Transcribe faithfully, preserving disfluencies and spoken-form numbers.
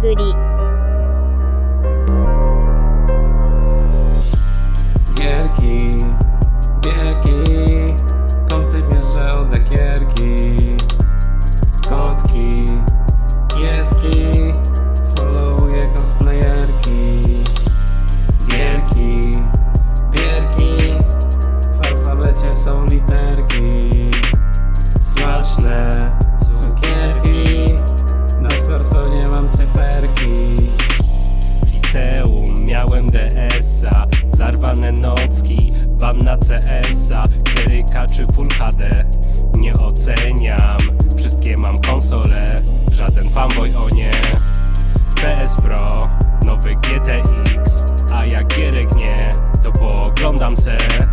ぐり。 Gierki, gierki, kąty bierze od gierki. Kotki, pieski, followuję cosplayerki. Gierki, bierki, w alfabecie są literki. Smaczne cukierki, na smartfonie mam cyferki. W liceum miałem D S a, zarwane nocki, bam na C S a, cztery K czy Full H D. Nie oceniam, wszystkie mam konsole, żaden fanboy o nie. P S Pro, nowy G T X, a jak gierek nie, to pooglądam se.